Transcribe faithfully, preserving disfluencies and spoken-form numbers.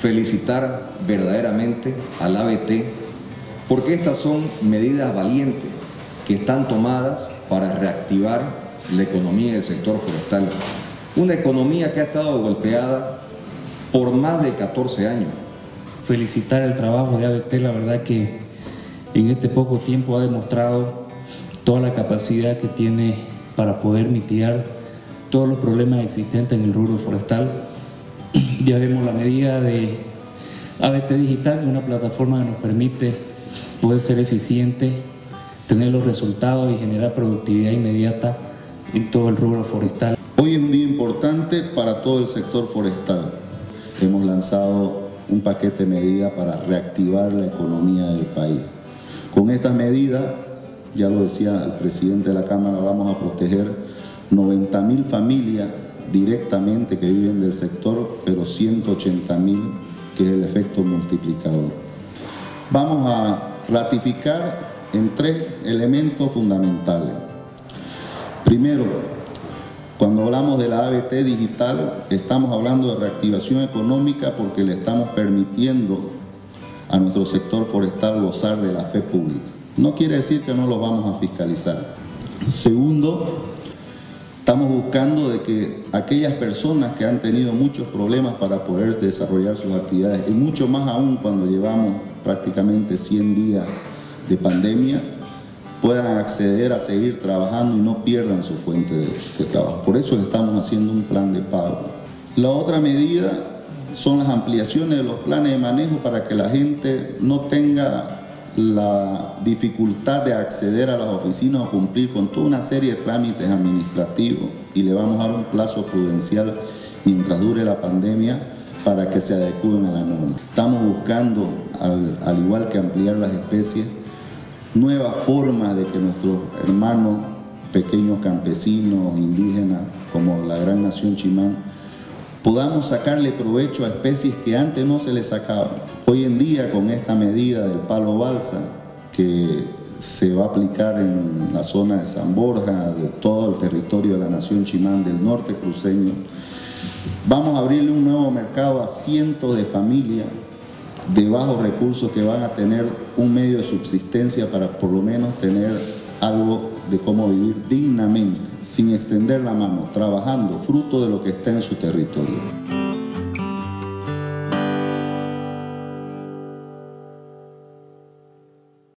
felicitar verdaderamente al A B T porque estas son medidas valientes que están tomadas para reactivar la economía del sector forestal. Una economía que ha estado golpeada por más de catorce años. Felicitar el trabajo de A B T, la verdad que en este poco tiempo ha demostrado toda la capacidad que tiene para poder mitigar todos los problemas existentes en el rubro forestal. Ya vemos la medida de A B T Digital, una plataforma que nos permite poder ser eficiente, tener los resultados y generar productividad inmediata en todo el rubro forestal. Hoy es un día importante para todo el sector forestal. Hemos lanzado un paquete de medidas para reactivar la economía del país. Con estas medidas, ya lo decía el presidente de la Cámara, vamos a proteger noventa mil familias directamente que viven del sector, pero ciento ochenta mil que es el efecto multiplicador. Vamos a ratificar en tres elementos fundamentales. Primero, cuando hablamos de la A B T Digital, estamos hablando de reactivación económica porque le estamos permitiendo a nuestro sector forestal gozar de la fe pública. No quiere decir que no los vamos a fiscalizar. Segundo, estamos buscando de que aquellas personas que han tenido muchos problemas para poder desarrollar sus actividades, y mucho más aún cuando llevamos prácticamente cien días de pandemia, puedan acceder a seguir trabajando y no pierdan su fuente de, de trabajo. Por eso estamos haciendo un plan de pago. La otra medida son las ampliaciones de los planes de manejo para que la gente no tenga la dificultad de acceder a las oficinas o cumplir con toda una serie de trámites administrativos, y le vamos a dar un plazo prudencial mientras dure la pandemia para que se adecúen a la norma. Estamos buscando, al, al igual que ampliar las especies, nuevas formas de que nuestros hermanos pequeños campesinos, indígenas, como la gran nación Chimán, podamos sacarle provecho a especies que antes no se les sacaban. Hoy en día, con esta medida del palo balsa, que se va a aplicar en la zona de San Borja, de todo el territorio de la nación Chimán, del norte cruceño, vamos a abrirle un nuevo mercado a cientos de familias de bajos recursos que van a tener un medio de subsistencia para por lo menos tener algo de cómo vivir dignamente, sin extender la mano, trabajando, fruto de lo que está en su territorio.